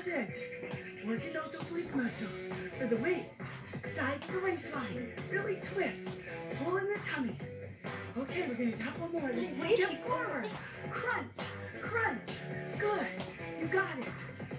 it. Working those oblique muscles for the waist. Sides of the waistline. Really twist. Pull in the tummy. Okay, we're going to tap one more. Let's step forward. Crunch. Crunch. Good. You got it.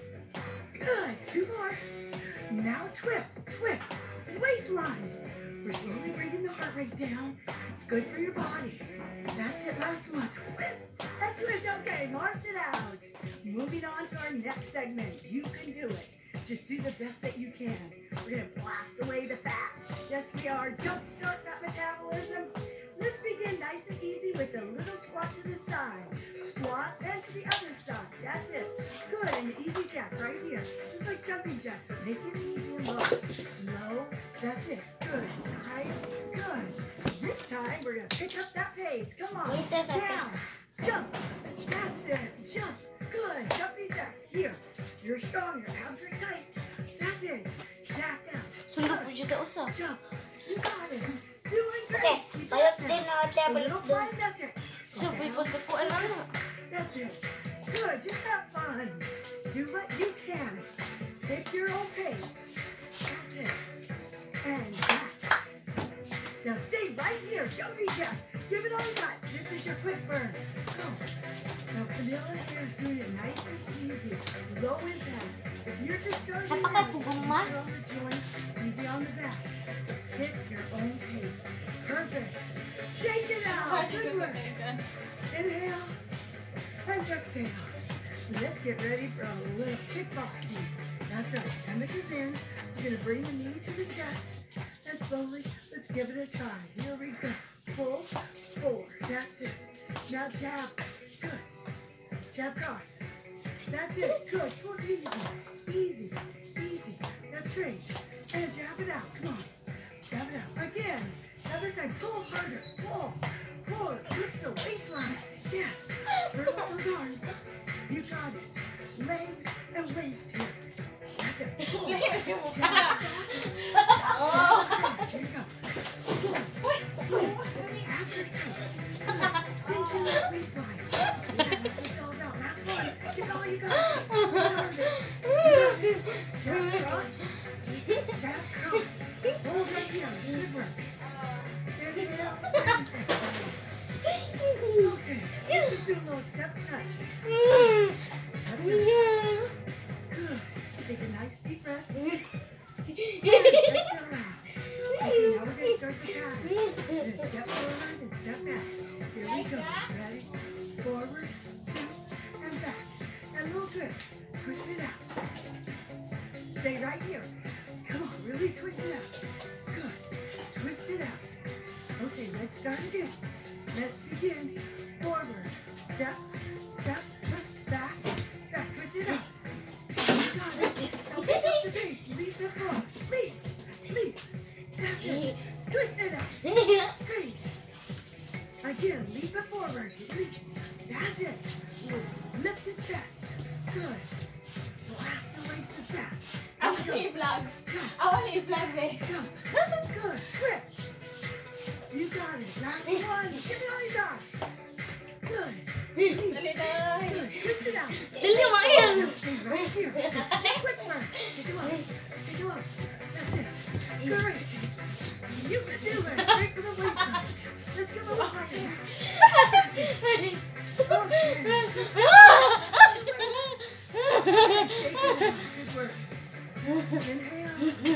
Good. 2 more. Now twist. Twist. Waistline. We're slowly bringing the heart rate down. It's good for your body. That's it. Last one. Twist. And twist. Okay, march it out. Moving on to our next segment. You can do it. Just do the best that you can. We're going to blast away the fat. Yes, we are. Jumpstart that metabolism. Let's begin nice and easy with a little squat to the side. Squat and to the other side. That's it. Good. And the easy jack right here. Just like jumping jacks, but make it easy and low. Low. That's it. Good. Side. Good. This time, we're going to pick up that pace. Come on. Down. Jump. That's it. Jump. Good. Jumping jack. Here. You're strong. Your abs are tight. That's it. Jack out. Sundo po siya sa usa. Jump. You got it. Doing great. Okay, Keep balot it din up. na A ate, balot little din. flying Dutch. So, pipod ka po, ano na? That's it. Good. Just have fun. Do what you can. Pick your own pace. That's it. And back. Now stay right here. Jumping jacks. Give it all you got. This is your quick burn. Go. Now Camilla here is doing it nice and easy. Low impact. If you're just starting out, Napakatubong ma. easy on the joints, easy on the back. So pick your own pace. Perfect. Shake it out. Good work. Inhale and exhale. Let's get ready for a little kickboxing. That's right. Stomach is in. We're going to bring the knee to the chest. And slowly, let's give it a try. Here we go. Pull, 4. That's it. Now jab. Good. Jab cross. That's it. Good. Pull easy. Easy. Easy. That's great. And jab it out. Come on. Jab it out. Again. Now this time, pull harder. Pull. Pull. Lift the waistline. Yes. Bring up those arms. You got it. Legs and waist here. That's it. Pull. Jab. Oh. Here you go. Pull. Pull. Abs are tight. Good. Cinching that waistline. That's what it's all about. Last one. Give all you got. Jab cross. Jab cross. Hold right here. Good work. Inhale. Okay. This is doing a little step touch. That's it. Good. Take a nice deep breath. Good. Exhale out. Okay, now we're going to start the pattern. We're going to step forward and step back. Here we go. Ready? Forward, 2, and back. And a little twist. Twist it out. Stay right here. Come on, really twist it out. Good. Twist it out. Okay, let's start again. Let's begin. Forward. Step, step, back, back. Twist it out. You got it. Now pick up the pace. Leap the floor. Leap. Leap. That's it. Twist it out. Great. Again, leap it forward. Leap. That's it. Lift the chest. Good. Blast the waist is back. Ako na yung vlogs. Ako na yung vlog eh. Jump. Good. Twist. You got it. Last one. Give me all you got. Good. Dali na. Good. Twist it out. Dali mo yan. Stay right here. Quick burn. Take it off. Take it off. That's it. Great. You can do it. Straight to the waistline. Let's give a little higher. Okay. Shake it out. Good work. Inhale.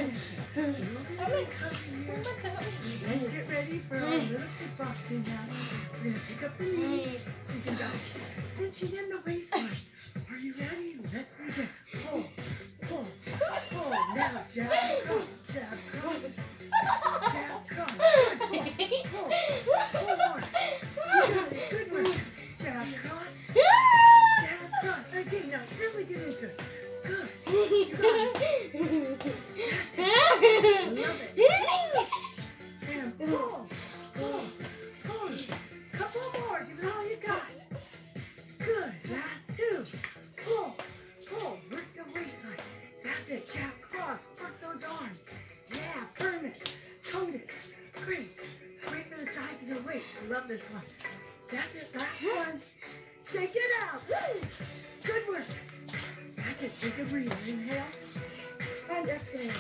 And get ready for our little kickboxing now. We're going to pick up the knee. You can go cinching in the waistline. Are you ready? Let's begin. Pull, pull, pull. Now jab, cross, jab, cross. Jab, cross. Good. Pull, pull hard. You got it. Good work. Jab, cross. Jab, cross. Again, now really get into it. Good. You got it. I love it. And pull, pull, pull. Couple more. Give it all you got. Good. Last 2. Pull, pull. Work the waistline. That's it. Jab, cross. Work those arms. Yeah, firm it. Cone it. Great. Great for the size of your waist. I love this one. That's it. Last one. Shake it out. Woo. Good work. That's it. Take it a breather. Inhale and exhale.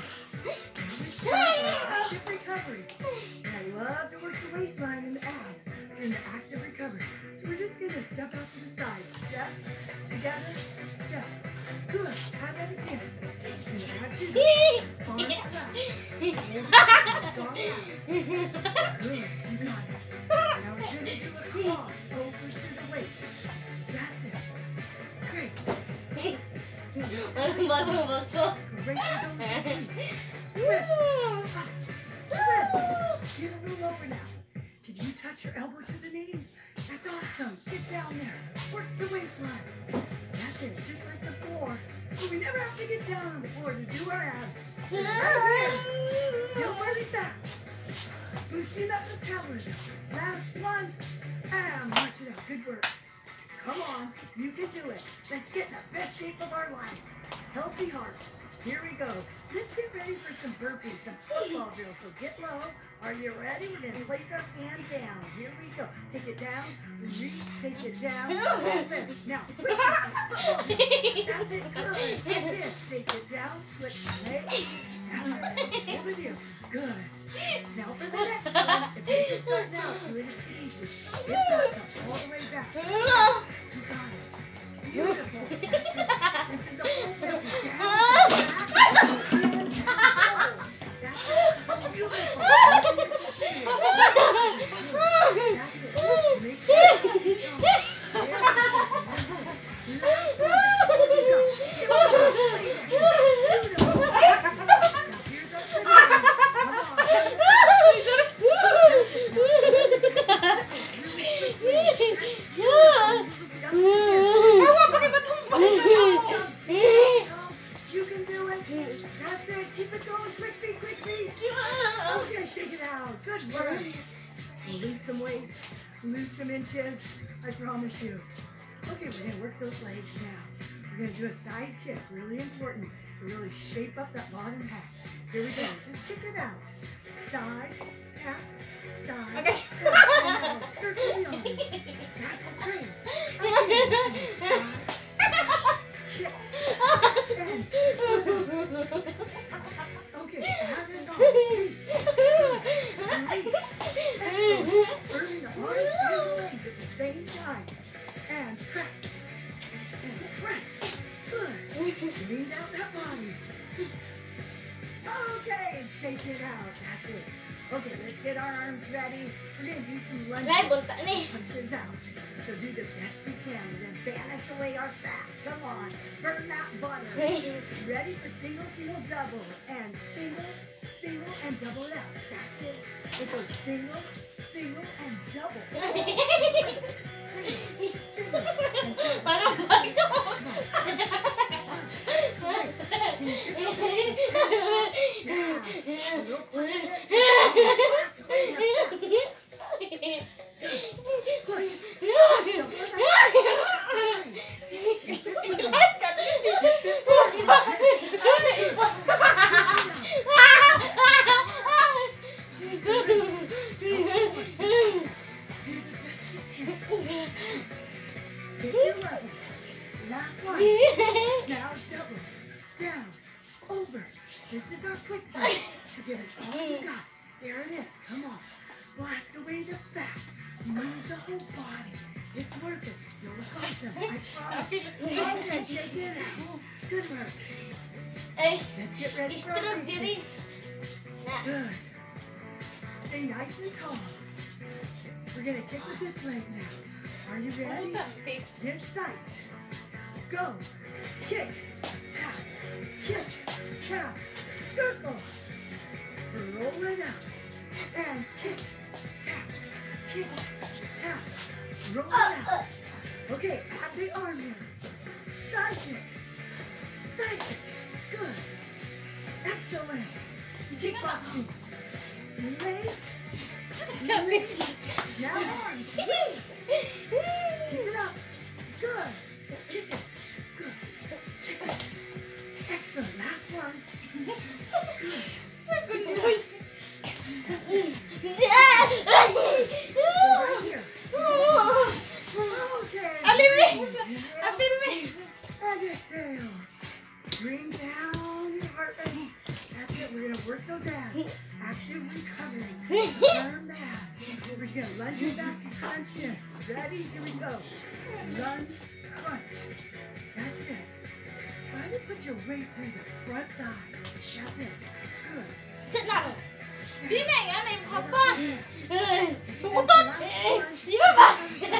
Active recovery. And I love to work the waistline and the abs in the active recovery. So we're just gonna step out to the side. Step, together, step. Good. Try that again. And add to that. Arms back. Strong abs. Good. You got it. Now we're gonna do a cross over to the waist. That's it. Great. Walang bago-bago. Great for those feet. Twist. Twist. Get a little over now. Can you touch your elbow to the knee? That's awesome. Get down there. Work the waistline. That's it. Just like before. So we never have to get down on the floor to do our abs. Still really fast. Boosting up the pelvis. Last one. And march it out. Good work. Come on. You can do it. Let's get in the best shape of our life. Healthy hearts. Here we go. Let's get ready for some burpees, some football drills. So get low. Are you ready? We're going to place our hand down. Here we go. Take it down. Reach. Take it down. And lift. Now, switch it. That's it. Good. That's it. Take it down. Switch legs. That's it. Over here. Good. Now for the next one. If you're just starting out, do it easy. Get back up. All the way back. You got it. Beautiful. That's it. This is the whole thing. Down, back, and up. That's it. Beautiful. That's it. Make sure you're strong. There we go. Beautiful. Now here's our finish. Come You can do it. That's it. Keep it going. Quick feet, quick feet. Okay, shake it out. Good work. We'll lose some weight, lose some inches. I promise you. Okay, we're gonna work those legs now. We're gonna do a side kick. Really important to really shape up that bottom half. Here we go. Just kick it out. Side, tap, side. Okay. Tap. And now circle the arms. That's great. Okay. Side, kick. And okay, add it on. Burning the arms and legs at the same time. And press. And press. Good. Lean out that body. Okay, shake it out. That's it. Okay, let's get our arms ready. We're going to do some lunges. Ay, punta ni. Punches out. So do the best you can and then banish away our fat. Come on. Burn that butter. Ready for single, single, double. And single, single, and double it out. That's it. It goes single, single, and double. Single, single, and double. Parang bago. Last one. Now double. Down. Over. This is our quick break. So give it all you got. There it is. Come on. Blast away the fat. Move the whole body. It's worth it. You'll look awesome. I promise. Okay, shake it out. Good work. Ay, Let's get ready for our stroke quick diri. kick. Na. Good. Stay nice and tall. We're going to kick with this leg now. Are you ready? Fix. Get sight. Go. Kick. Tap. Kick. Tap. Circle. Roll it out. And kick. Tap. Kick. Tap. Roll it out. Okay, add the arm here. Side kick. Side kick. Good. Excellent. Kickboxing. Leg. Leg. Now arms. Keep it up. Good. Kick it. Good. Kick it. Excellent. Last one. Good. Right here. Okay. Alivin! Afirme! And exhale. Bring down your heart rate. That's it. We're going to work those abs. Active recovery. Firm abs. We're going to lunge it back and crunch in. Ready? Here we go. Lunge, crunch. That's it. Try to put your weight through the front thigh. That's it. Good. Sit down. Đi này anh em papa. Tunggu tot. Di bawah.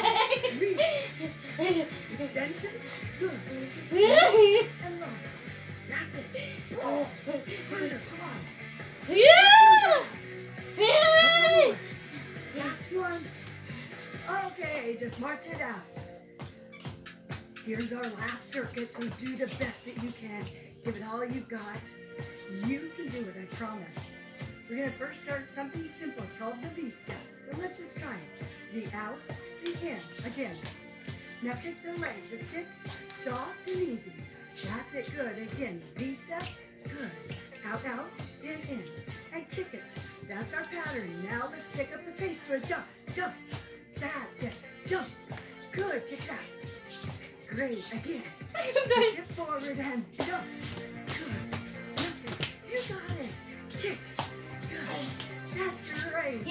Extension. Good. And low. That's it. Further. Come on. Last one. Okay, just march it out. Here's our last circuit, so do the best that you can. Give it all you've got. You can do it, I promise. We're going to first start something simple. It's called the V-step. So let's just try it. The out, the in. Again. Now kick the legs. Just kick soft and easy. That's it. Good. Again. V-step. Good. Out, out, in. And kick it. That's our pattern. Now let's pick up the pace for a jump. Jump. That's it. Jump. Good. Kick that. Great. Again. Kick it forward and jump. Good. Jump it. You got it. Kick. Good. That's great.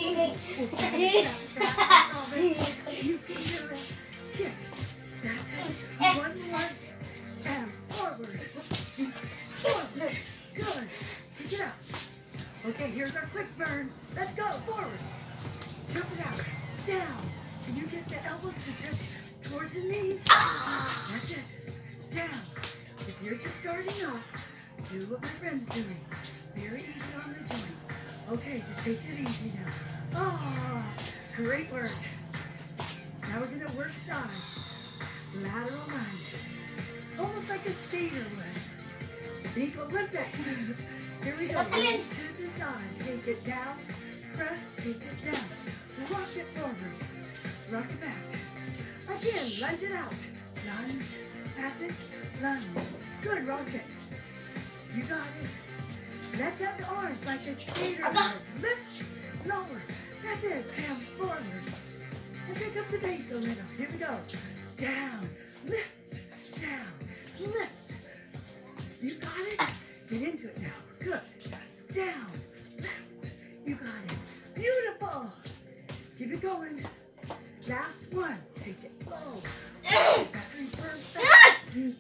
You can do it. Kick. That's it. One more. And forward. Forward. Good. Kick it out. Okay, here's our quick burn. Let's go. Forward. Jump it out. Down. Can you get the elbows to touch towards the knees? That's it. Down. If you're just starting off, do what my friend's doing. Very easy on the joint. Okay, just take it easy now. Oh, great work. Now we're going to work side. Lateral lunge. Almost like a skater would. Think Olympics. Here we go. To the side. Take it down. Press. Take it down. Rock it forward. Rock it back. Again, lunge it out. Lunge. Pass it. Lunge. Good, rock it. You got it. Let's have the arms like a skater would. Lift. Lower. That's it. Down. Forward. And pick up the base a little. Here we go. Down. Lift. Down. Lift. You got it? Get into it now. Good. Down. Lift. You got it. Beautiful. Keep it going. Last one. Take it low. That's reverse back. Good.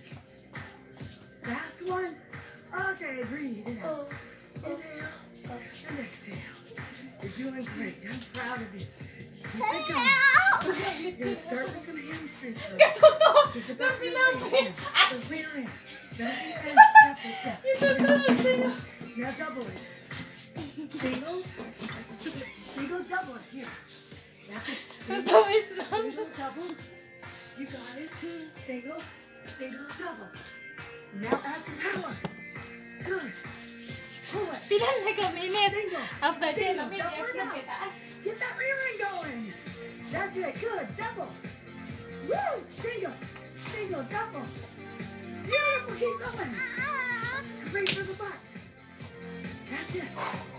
Last one. Okay, breathe it out. Inhale and exhale. You're doing great. I'm proud of you. Keep it going. Okay, you're going to start with some hamstring curls. Keep it back in the rear end. Don't be step with that. Now double it. Singles. Singles, double it. Here. That's it. Single, double. You got it. Single, double. Now add some power. Good. Pull it. Pilihan na kami net. Single. After Single. that, kami Double it out. taas. Get that rear end going. That's it. Good. Double. Woo. Single. Single. Double. Beautiful. Keep going. Great for the butt. That's it.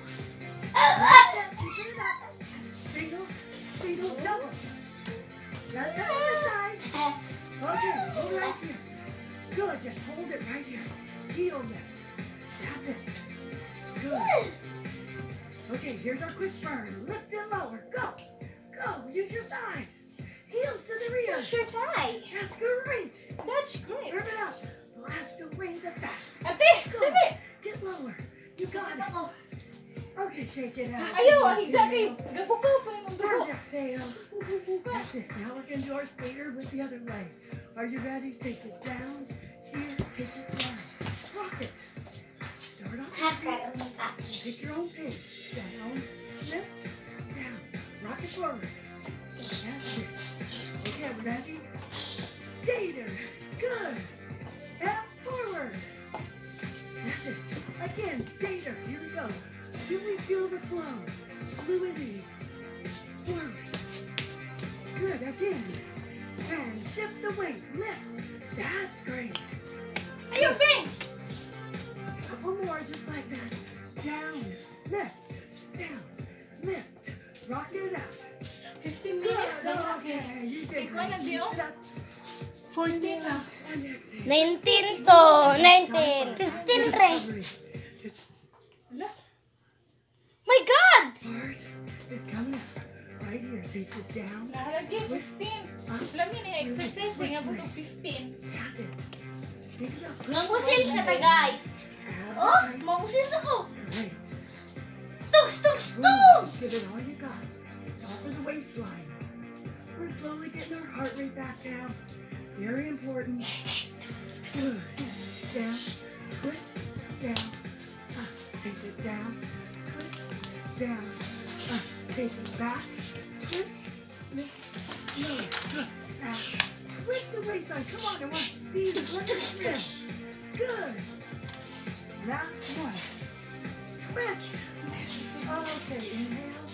That's it. Keep it up. Single. Single. Double. That's it on the side. Okay. Hold right here. Good. Just hold it right here. Heel this. That's it. Good. Okay, here's our quick burn. Lift and lower. Go. Go. Use your thighs. Heels to the rear. What's your thigh? That's great. That's great. Rev it up. Blast away the fat. Ate, Go. dali. Get lower. You got it. Ako. Okay, shake it out. Ayaw, ang higda kay gabukaw pa yung dugo. Hard exhale. That's it. Now we're going to do our skater with the other leg. Are you ready? Take it down. Here, take it down. Rock it. Start off your feet. Pick your own pace. Down, lift, down. Rock it forward. That's it. Okay, ready? Skater. Good. And forward. That's it. Again, skater. Here we go. Do we feel the flow? Fluidity. Forward. Good. Again. And shift the weight. Lift. That's great. Ayaw, Ping. Couple more just like that. Down. Lift. Down. Lift. Rock it out. 15 minutes Good. na. Okay. You did Ikaw na, great. Dio. Keep it up. 14 na. And exhale. 19 to. 19. 15 re. My God! Part is coming up. Right here. Take it down. Nakalagay 15. Alam niyo na exercise nga po 15. That's it. Pick it up. Mangusil ka ta, guys. Oh, mangusil ako. Alright. Tugs, tugs, Boom. tugs! Give it all you got. Top of the waistline. We're slowly getting our heart rate back down. Very important. Good. Down. Twist. Down. Take it down. Twist. Down. Take it back. Twist. Lift. Lower. Back. Twist the waistline. Come on, I want to see the grip. Good. Last one. Twist. Okay, inhale.